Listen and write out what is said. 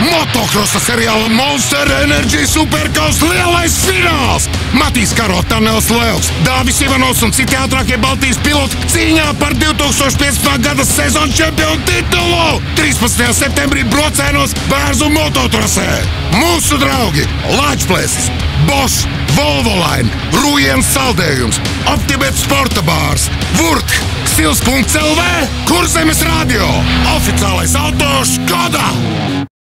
Motokrosa seriāla Monster Energy Superkaus lielais fināls! Matīs Karo, Tanels Leoks, Dāvis Ivanovs un citi ātrākie Baltijas piloti cīņā par 2015. gada sezonas čempionu titulu! 13. septembrī Brocēnos Bērzu mototrasē! Mūsu draugi Lāčplēsis, Bosch, Volvoline, Rujens saldējums, Optibet sporta bārs, Vurk, Stils.lv, Kurzemes radio, oficiālais auto Škoda!